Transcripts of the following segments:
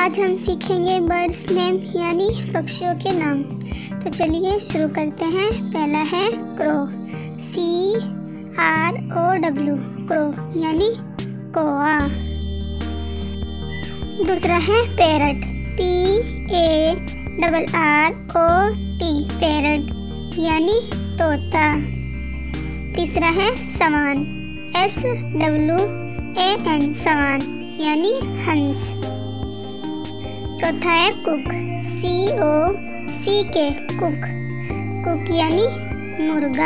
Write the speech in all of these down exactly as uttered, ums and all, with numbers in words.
आज हम सीखेंगे बर्ड्स नेम यानी पक्षियों के नाम। तो चलिए शुरू करते हैं। पहला है crow, C R O W, crow यानी कौआ। दूसरा है parrot, P A double R O T, parrot यानी तोता। तीसरा है swan, S W A N, swan यानी हंस। चौथा है कुक, सी ओ सी के, कुक, कुक यानी मुर्गा।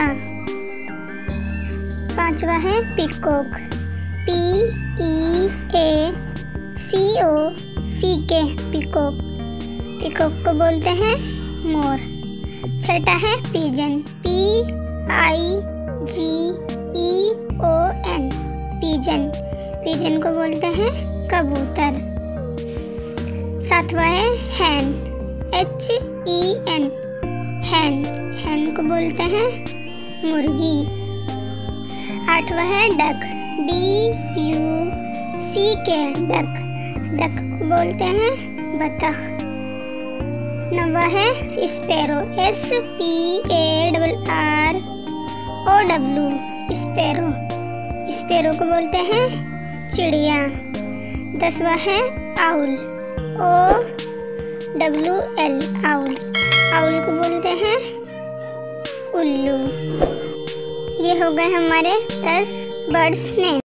पांचवा है पिकॉक, पी ई ए सी ओ सी के, पिकॉक, पिकॉक को बोलते हैं मोर। छठा है pigeon, P I G E O N, pigeon, pigeon को बोलते हैं कबूतर। सातवां है हैन, एच ई एन, हैन, हैन को बोलते हैं मुर्गी। आठवां है डक, डी यू सी के, डक, डक को बोलते हैं बतख। नौवां है sparrow, S P A double R O W, sparrow, sparrow को बोलते हैं चिड़िया। दसवां है owl, O W L, owl, owl को बोलते हैं उल्लू। ये हो गए हमारे दस बर्ड्स नेम।